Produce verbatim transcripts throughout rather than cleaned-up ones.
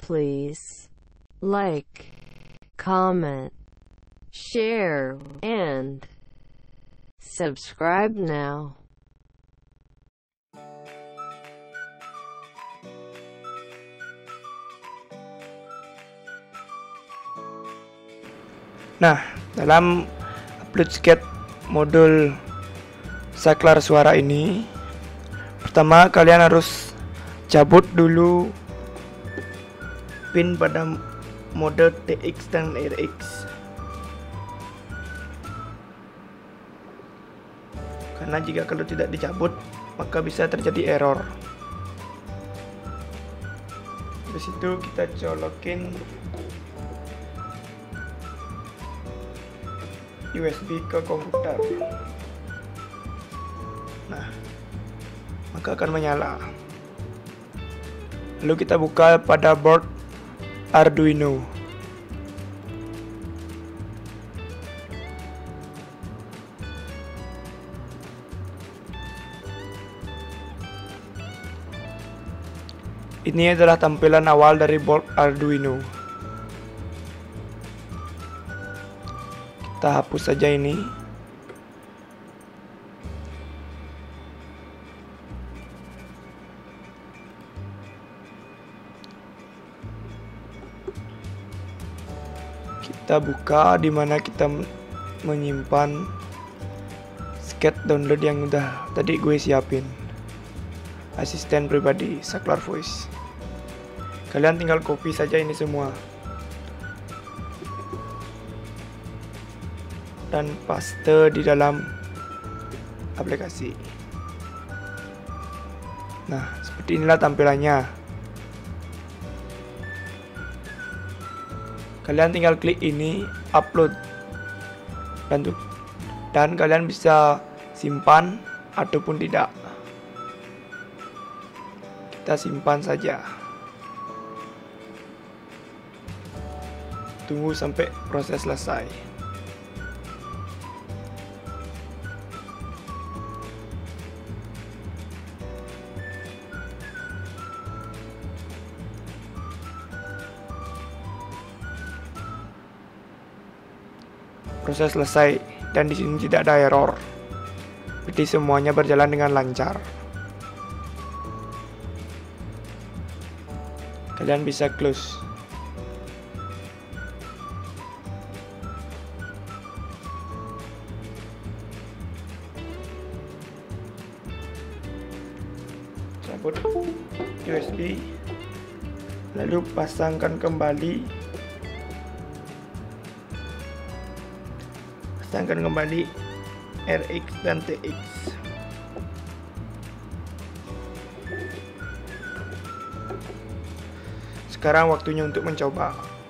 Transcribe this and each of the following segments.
please like, comment, share, and subscribe now. Nah, dalam upload sketch modul saklar suara ini, pertama kalian harus cabut dulu pin pada mode T X dan R X, karena jika kalau tidak dicabut maka bisa terjadi error. Habis itu kita colokin U S B ke komputer. Nah, maka akan menyala. Lalu kita buka pada board Arduino. Ini adalah tampilan awal dari board Arduino. Kita hapus saja ini. Kita buka di mana kita menyimpan sketch download yang udah tadi gue siapin. Asisten pribadi Saklar Voice. Kalian tinggal copy saja ini semua dan paste di dalam aplikasi. Nah, seperti inilah tampilannya. Kalian tinggal klik ini, upload, dan dan kalian bisa simpan ataupun tidak. Kita simpan saja. Tunggu sampai proses selesai. Proses selesai dan di sini tidak ada error. Jadi semuanya berjalan dengan lancar. Kalian bisa close. Cabut U S B, lalu pasangkan kembali. Pasangkan kembali R X dan T X. Sekarang waktunya untuk mencoba.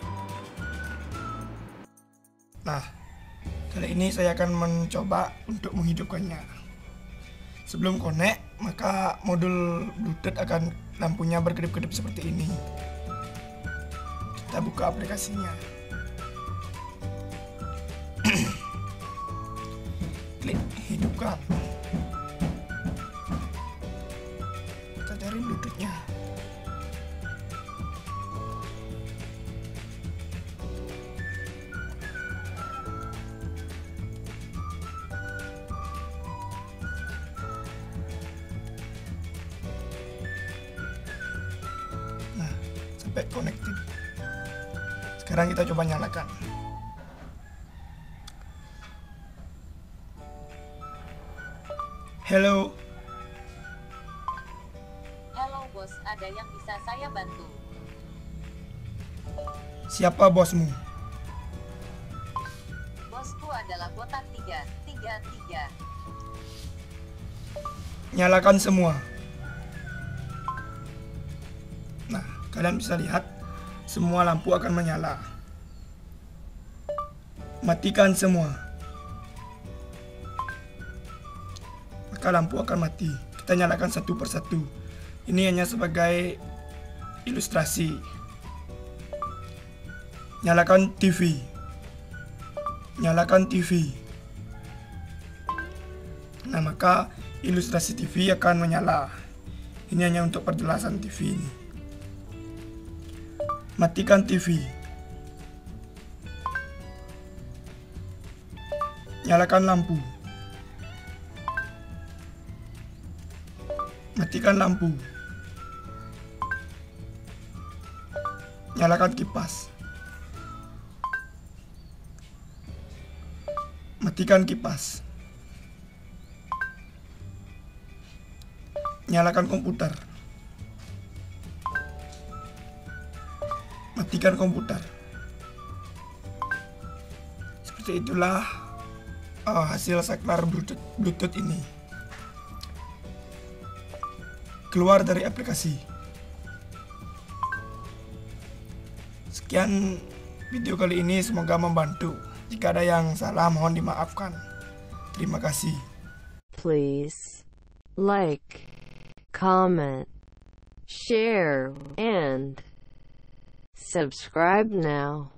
Nah, kali ini saya akan mencoba untuk menghidupkannya. Sebelum connect, maka modul Bluetooth akan lampunya berkedip-kedip seperti ini. Kita buka aplikasinya. Klik hidupkan. Kita cari Bluetoothnya. Nah, sampai connected. Sekarang kita coba nyalakan. Halo. Halo bos, ada yang bisa saya bantu? Siapa bosmu? Bosku adalah botak tiga tiga tiga. Nyalakan semua. Nah, kalian bisa lihat semua lampu akan menyala. Matikan semua. Maka lampu akan mati. Kita nyalakan satu persatu. Ini hanya sebagai ilustrasi. Nyalakan T V. Nyalakan T V. Nah, maka ilustrasi T V akan menyala. Ini hanya untuk perjelasan T V ini. Matikan T V. Nyalakan lampu. Matikan lampu. Nyalakan kipas. Matikan kipas. Nyalakan komputer. Matikan komputer. Seperti itulah uh, hasil saklar Bluetooth, Bluetooth ini. Keluar dari aplikasi. Sekian video kali ini, semoga membantu. Jika ada yang salah mohon dimaafkan. Terima kasih. Please like, comment, share, and subscribe now.